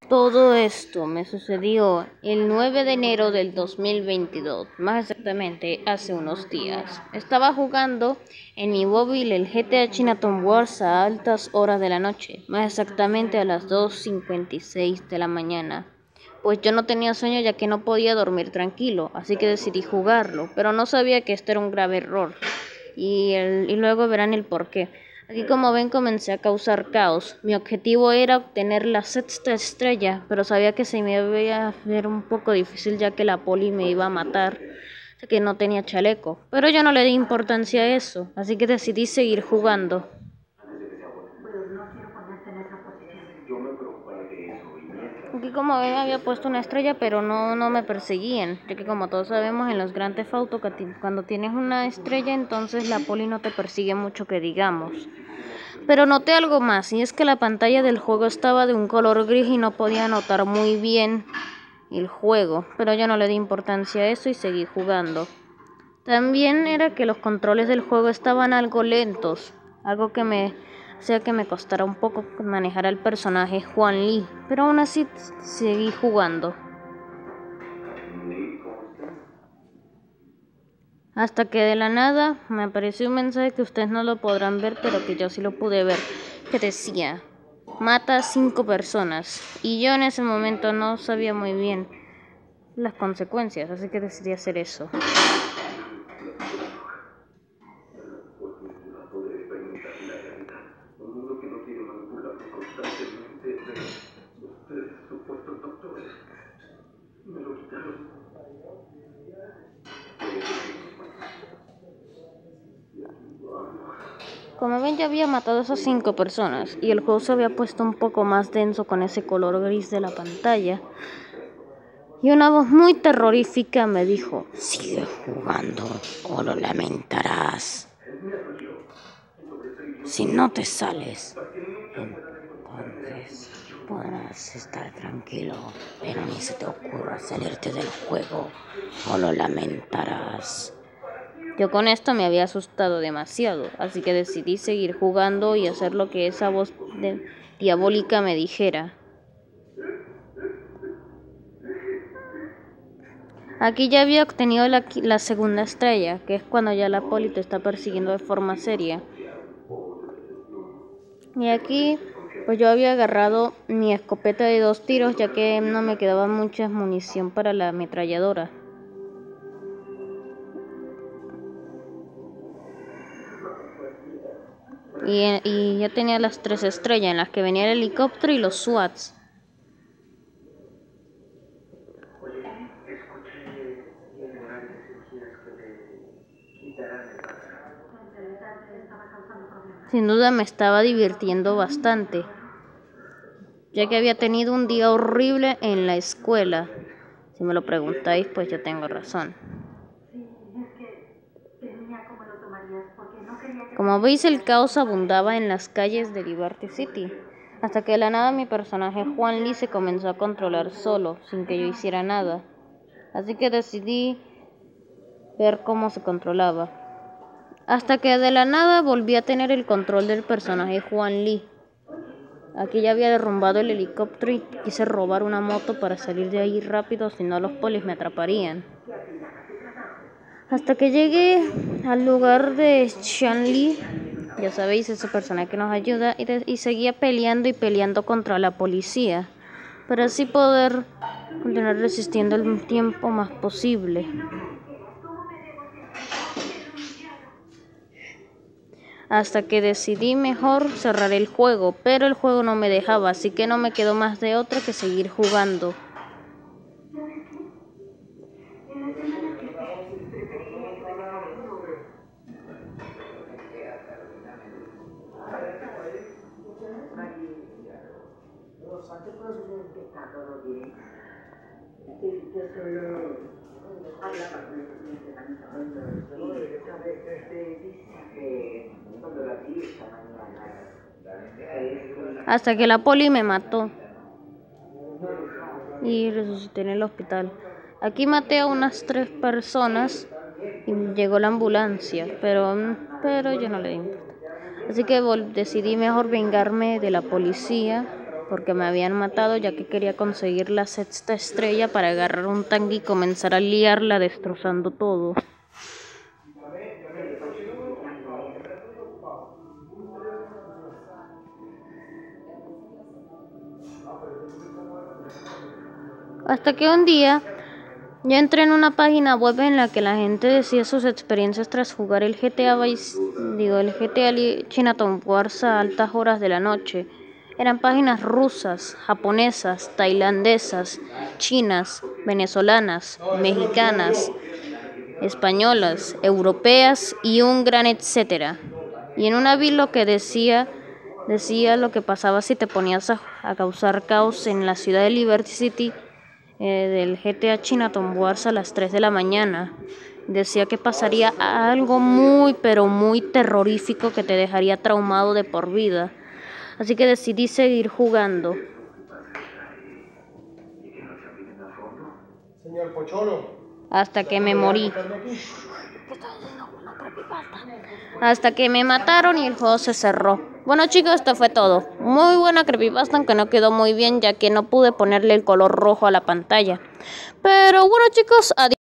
Todo esto me sucedió el 9 de enero del 2022, más exactamente hace unos días. Estaba jugando en mi móvil el GTA Chinatown Wars a altas horas de la noche, más exactamente a las 2:56 de la mañana. Pues yo no tenía sueño ya que no podía dormir tranquilo, así que decidí jugarlo, pero no sabía que esto era un grave error. Y luego verán el porqué. Aquí como ven comencé a causar caos. Mi objetivo era obtener la sexta estrella, pero sabía que se me iba a hacer un poco difícil ya que la poli me iba a matar, ya que no tenía chaleco. Pero yo no le di importancia a eso, así que decidí seguir jugando. Aquí como ven había puesto una estrella, pero no me perseguían, ya que como todos sabemos en los Grand Theft Auto cuando tienes una estrella entonces la poli no te persigue mucho que digamos. Pero noté algo más, y es que la pantalla del juego estaba de un color gris y no podía notar muy bien el juego, pero yo no le di importancia a eso y seguí jugando. También era que los controles del juego estaban algo lentos, algo que me hacía que me costara un poco manejar al personaje Juan Lee, pero aún así seguí jugando. Hasta que de la nada me apareció un mensaje que ustedes no lo podrán ver, pero que yo sí lo pude ver, que decía: mata a 5 personas. Y yo en ese momento no sabía muy bien las consecuencias, así que decidí hacer eso. Como ven, ya había matado a esas 5 personas y el juego se había puesto un poco más denso con ese color gris de la pantalla. Y una voz muy terrorífica me dijo: sigue jugando o lo lamentarás. Si no te sales, entonces podrás estar tranquilo, pero ni se te ocurra salirte del juego o lo lamentarás. Yo con esto me había asustado demasiado, así que decidí seguir jugando y hacer lo que esa voz diabólica me dijera. Aquí ya había obtenido la segunda estrella, que es cuando ya la poli te está persiguiendo de forma seria. Y aquí pues yo había agarrado mi escopeta de 2 tiros, ya que no me quedaba mucha munición para la ametralladora. Y ya tenía las 3 estrellas en las que venía el helicóptero y los SWATs. Sin duda me estaba divirtiendo bastante, ya que había tenido un día horrible en la escuela. Si me lo preguntáis, pues yo tengo razón. Como veis, el caos abundaba en las calles de Liberty City, hasta que de la nada mi personaje Juan Lee se comenzó a controlar solo, sin que yo hiciera nada. Así que decidí ver cómo se controlaba. Hasta que de la nada volví a tener el control del personaje Juan Lee. Aquí ya había derrumbado el helicóptero y quise robar una moto para salir de ahí rápido, si no los polis me atraparían. Hasta que llegué al lugar de Sean Lee, ya sabéis, ese personaje que nos ayuda, y seguía peleando y peleando contra la policía, para así poder continuar resistiendo el tiempo más posible. Hasta que decidí mejor cerrar el juego, pero el juego no me dejaba, así que no me quedó más de otra que seguir jugando. Hasta que la poli me mató y resucité en el hospital. Aquí maté a unas 3 personas y llegó la ambulancia, pero yo no le di importa. Así que decidí mejor vengarme de la policía porque me habían matado, ya que quería conseguir la 6ª estrella para agarrar un tanque y comenzar a liarla destrozando todo. Hasta que un día yo entré en una página web en la que la gente decía sus experiencias tras jugar el GTA Chinatown Wars a altas horas de la noche. Eran páginas rusas, japonesas, tailandesas, chinas, venezolanas, mexicanas, españolas, europeas y un gran etcétera. Y en una vi lo que decía lo que pasaba si te ponías a causar caos en la ciudad de Liberty City del GTA Chinatown Wars a las 3 de la mañana. Decía que pasaría algo muy pero muy terrorífico que te dejaría traumado de por vida. Así que decidí seguir jugando. Señor Pocholo. Hasta que me morí. Hasta que me mataron y el juego se cerró. Bueno chicos, esto fue todo. Muy buena creepypasta, aunque no quedó muy bien ya que no pude ponerle el color rojo a la pantalla. Pero bueno chicos, adiós.